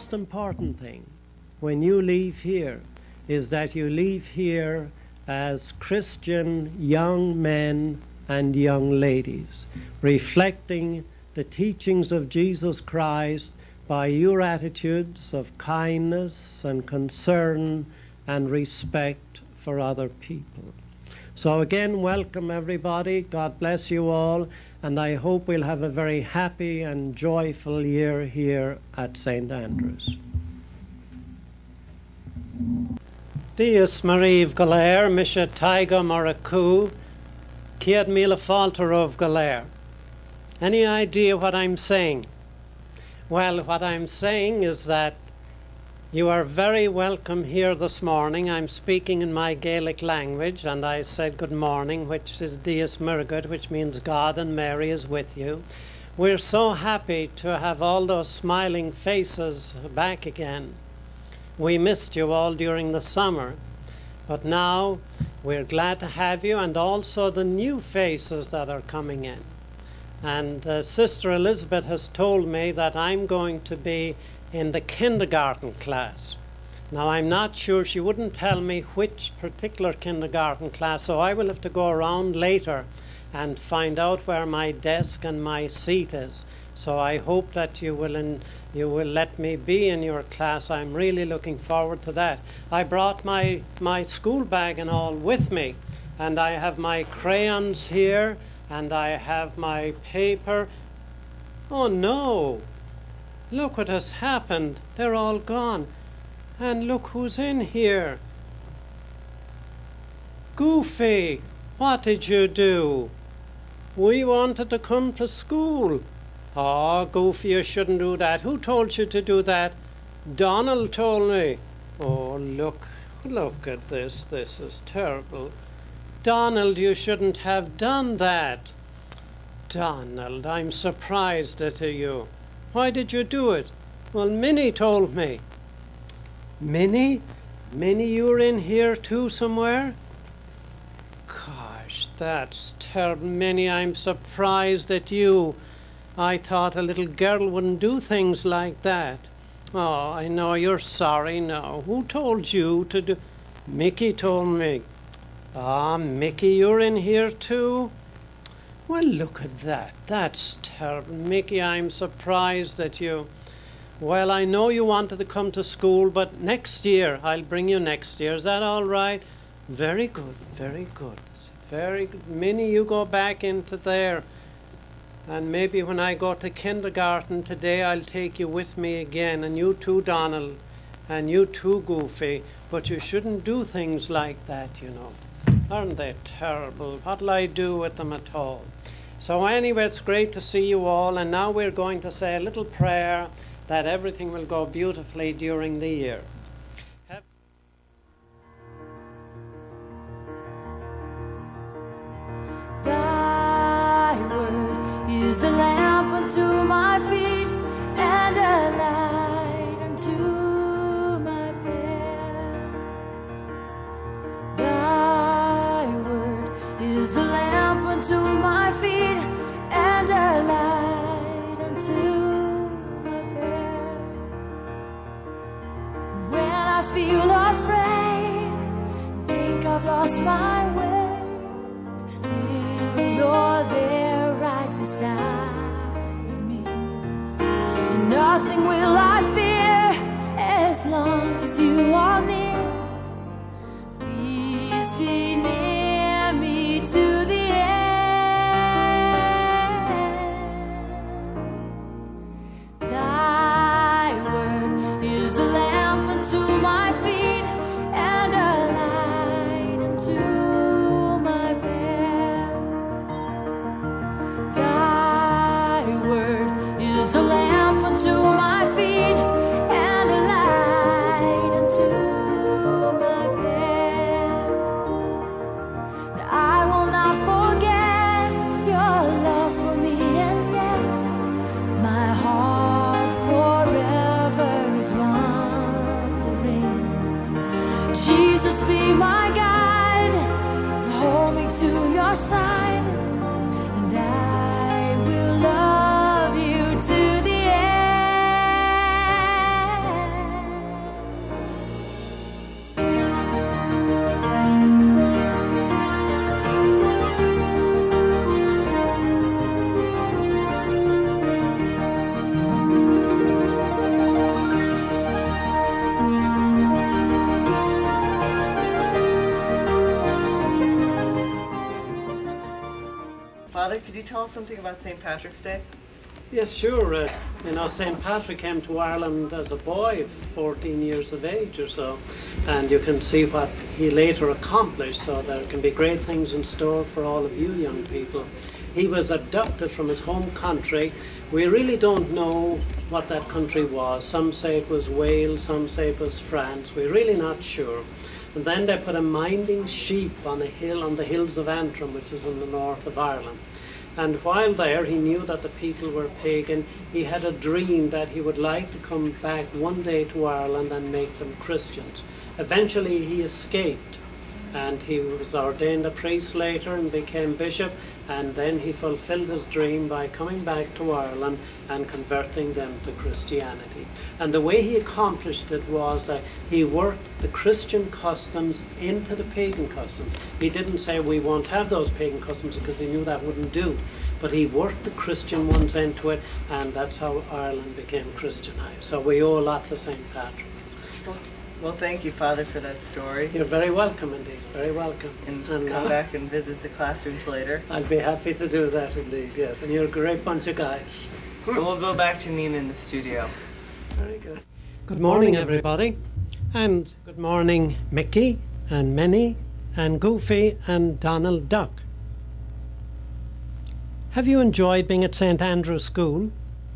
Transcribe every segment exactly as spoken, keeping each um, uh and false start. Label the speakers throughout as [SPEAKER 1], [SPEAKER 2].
[SPEAKER 1] most important thing when you leave here is that you leave here as Christian young men and young ladies, reflecting the teachings of Jesus Christ by your attitudes of kindness and concern and respect for other people. So again, welcome everybody. God bless you all, and I hope we'll have a very happy and joyful year here at Saint Andrews. Dies Mariv Galer, Misha Taiga Maraku, Kiad Mila Falterov Galer. Any idea what I'm saying? Well, what I'm saying is that you are very welcome here this morning. I'm speaking in my Gaelic language, and I said good morning, which is Dies Mirgud, which means God and Mary is with you. We're so happy to have all those smiling faces back again. We missed you all during the summer, but now we're glad to have you, and also the new faces that are coming in. And uh, Sister Elizabeth has told me that I'm going to be in the kindergarten class. Now, I'm not sure, she wouldn't tell me which particular kindergarten class, so I will have to go around later and find out where my desk and my seat is. So I hope that you will, in, you will let me be in your class. I'm really looking forward to that. I brought my, my school bag and all with me, and I have my crayons here, and I have my paper. Oh no! Look what has happened. They're all gone. And look who's in here. Goofy, what did you do? We wanted to come to school. Oh, Goofy, you shouldn't do that. Who told you to do that? Donald told me. Oh, look, look at this. This is terrible. Donald, you shouldn't have done that. Donald, I'm surprised at you. Why did you do it? Well, Minnie told me. Minnie? Minnie, you're in here too somewhere? Gosh, that's terrible. Minnie, I'm surprised at you. I thought a little girl wouldn't do things like that. Oh, I know you're sorry now. Who told you to do? Mickey told me. Ah, Mickey, you're in here too? Well, look at that. That's terrible. Mickey, I'm surprised at you. Well, I know you wanted to come to school, but next year, I'll bring you next year. Is that all right? Very good, very good. Very good. Minnie, you go back into there. And maybe when I go to kindergarten today, I'll take you with me again. And you too, Donald. And you too, Goofy. But you shouldn't do things like that, you know. Aren't they terrible? What'll I do with them at all? So anyway, it's great to see you all. And now we're going to say a little prayer that everything will go beautifully during the year.
[SPEAKER 2] Thy word is a lamp unto my feet and a light unto my path. Thy word is a lamp unto my feet and a light unto my path.
[SPEAKER 3] Father, could you tell us something about Saint Patrick's Day?
[SPEAKER 1] Yes, sure. Uh, you know, Saint Patrick came to Ireland as a boy, fourteen years of age or so, and you can see what he later accomplished, so there can be great things in store for all of you young people. He was abducted from his home country. We really don't know what that country was. Some say it was Wales, some say it was France. We're really not sure. And then they put him minding sheep on a hill, on the hills of Antrim, which is in the north of Ireland. And while there, he knew that the people were pagan. He had a dream that he would like to come back one day to Ireland and make them Christians. Eventually, he escaped, and he was ordained a priest later and became bishop. And then he fulfilled his dream by coming back to Ireland and converting them to Christianity. And the way he accomplished it was that he worked the Christian customs into the pagan customs. He didn't say we won't have those pagan customs because he knew that wouldn't do. But he worked the Christian ones into it, and that's how Ireland became Christianized. So we owe a lot to Saint Patrick.
[SPEAKER 3] Well, thank you, Father, for that story.
[SPEAKER 1] You're very welcome indeed, very welcome.
[SPEAKER 3] And,
[SPEAKER 1] and
[SPEAKER 3] come
[SPEAKER 1] uh,
[SPEAKER 3] back and visit the classrooms later.
[SPEAKER 1] I'll be happy to do that indeed, yes. And you're a great bunch of guys.
[SPEAKER 3] And we'll go back to Nina in the studio.
[SPEAKER 1] Very good. Good morning, everybody. And good morning, Mickey and Minnie and Goofy and Donald Duck. Have you enjoyed being at Saint Andrew's School?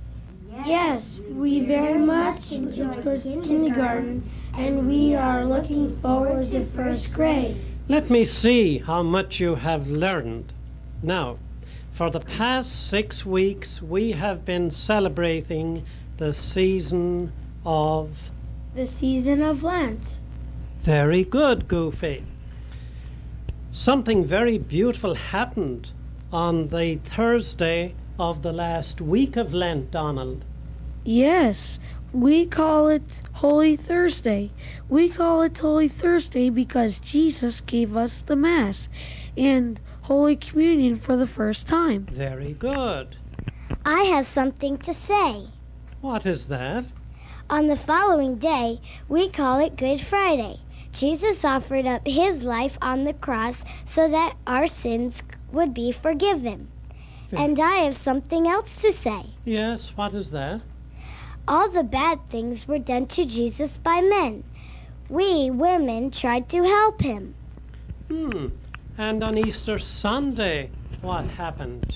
[SPEAKER 4] Yes, we very much enjoyed kindergarten, and we are looking forward to first grade.
[SPEAKER 1] Let me see how much you have learned. Now, for the past six weeks, we have been celebrating the season of...
[SPEAKER 4] The season of Lent.
[SPEAKER 1] Very good, Goofy. Something very beautiful happened on the Thursday of the last week of Lent, Donald.
[SPEAKER 4] Yes, we call it Holy Thursday. We call it Holy Thursday because Jesus gave us the Mass and Holy Communion for the first time.
[SPEAKER 1] Very good.
[SPEAKER 5] I have something to say.
[SPEAKER 1] What is that?
[SPEAKER 5] On the following day, we call it Good Friday. Jesus offered up his life on the cross so that our sins would be forgiven.
[SPEAKER 1] Very
[SPEAKER 5] And I have something else to say.
[SPEAKER 1] Yes, what is that?
[SPEAKER 5] All the bad things were done to Jesus by men. We women tried to help him.
[SPEAKER 1] Hmm. And on Easter Sunday, what happened?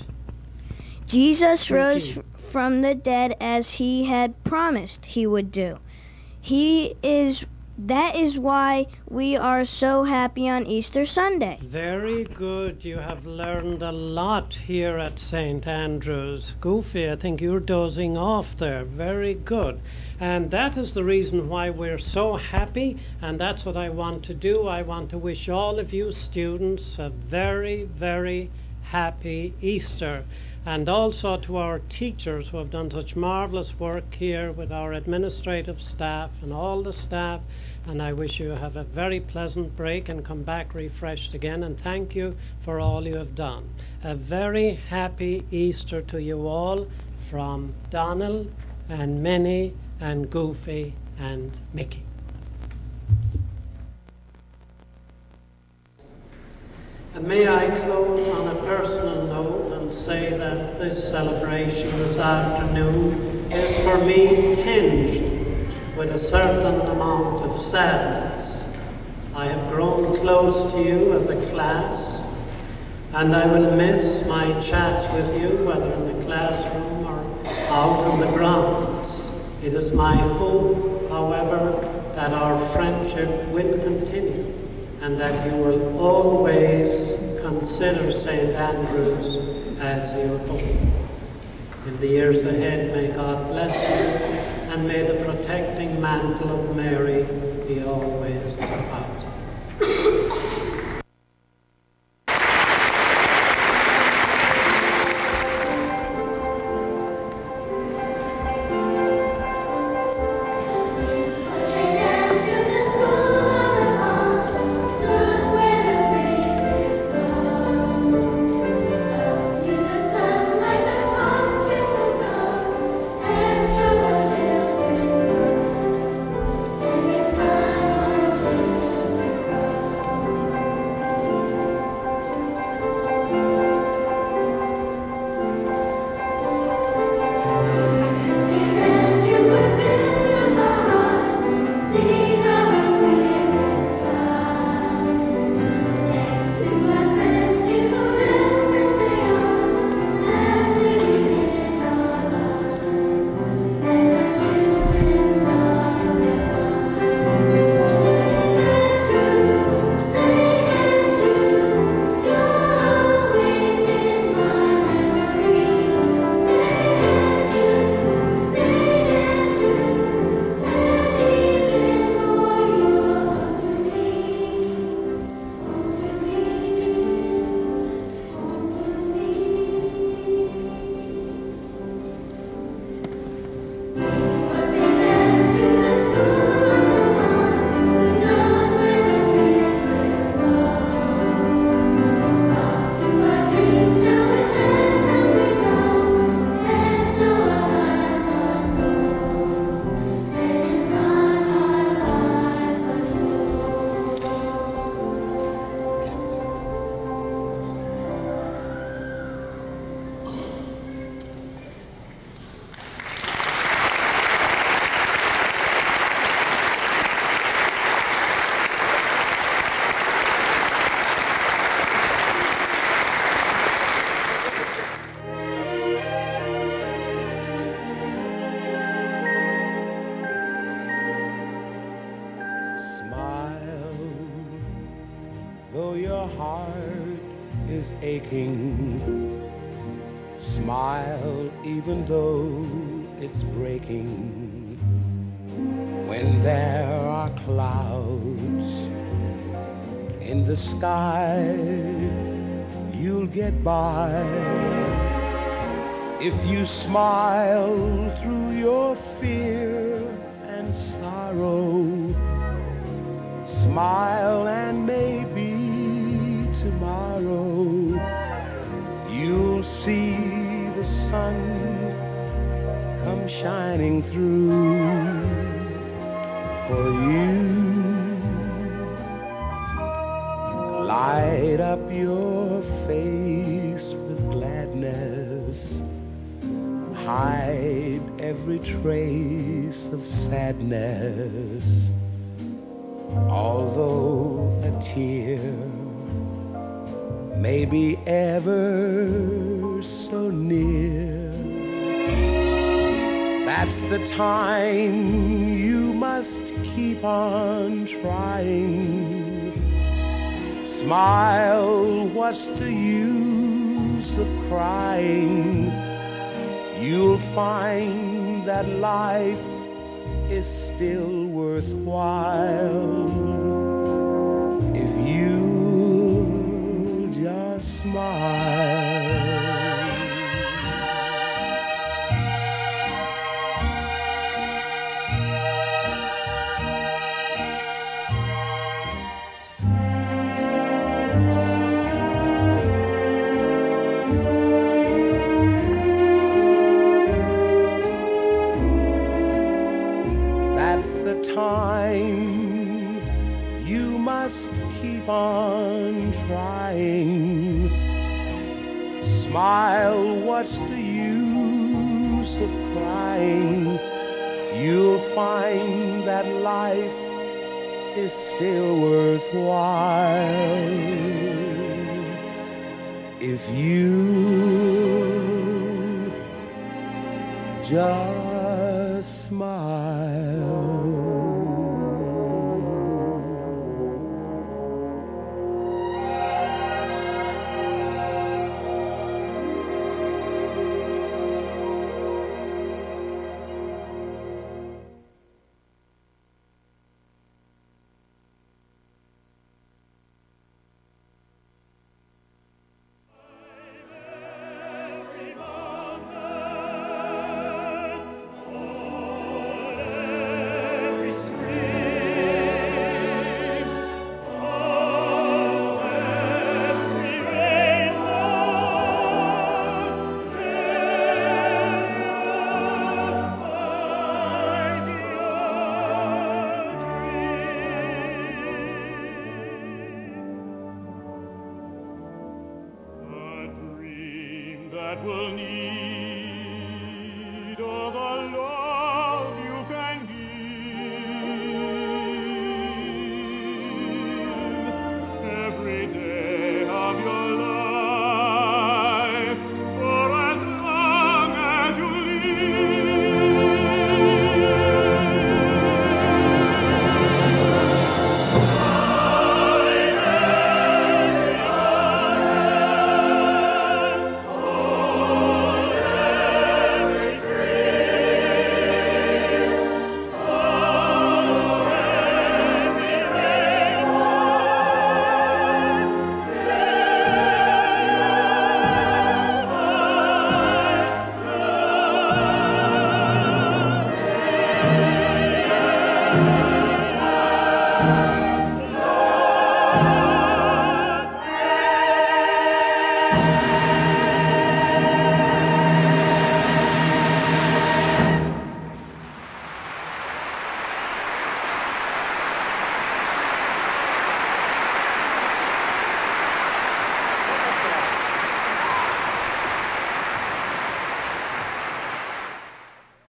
[SPEAKER 6] Jesus
[SPEAKER 1] Thank
[SPEAKER 6] rose
[SPEAKER 1] you.
[SPEAKER 6] from the dead as he had promised he would do. He is that is why we are so happy on Easter Sunday.
[SPEAKER 1] Very good. You have learned a lot here at Saint Andrew's. Goofy, I think you're dozing off there. Very good. And that is the reason why we're so happy, and that's what I want to do. I want to wish all of you students a very, very happy Easter. And also to our teachers who have done such marvelous work here with our administrative staff and all the staff. And I wish you have a very pleasant break and come back refreshed again. And thank you for all you have done. A very happy Easter to you all from Donald and Minnie and Goofy and Mickey. And may I close on a personal note and say that this celebration this afternoon is for me tinged with a certain amount of sadness. I have grown close to you as a class, and I will miss my chats with you, whether in the classroom or out on the grounds. It is my hope, however, that our friendship will continue, and that you will always consider Saint Andrew's as your home. In the years ahead, may God bless you, and may the protecting mantle of Mary be always about you.
[SPEAKER 2] Thank you.
[SPEAKER 7] breaking. Smile even though it's breaking. When there are clouds in the sky, you'll get by. If you smile through your fear and sorrow, smile and maybe tomorrow you'll see the sun come shining through for you. Light up your face with gladness. Hide every trace of sadness. Although a tear may be ever so near, that's the time you must keep on trying. Smile, what's the use of crying? You'll find that life is still worthwhile if you just smile. Time you must keep on trying. Smile, what's the use of crying? You'll find that life is still worthwhile if you just smile.
[SPEAKER 8] That will need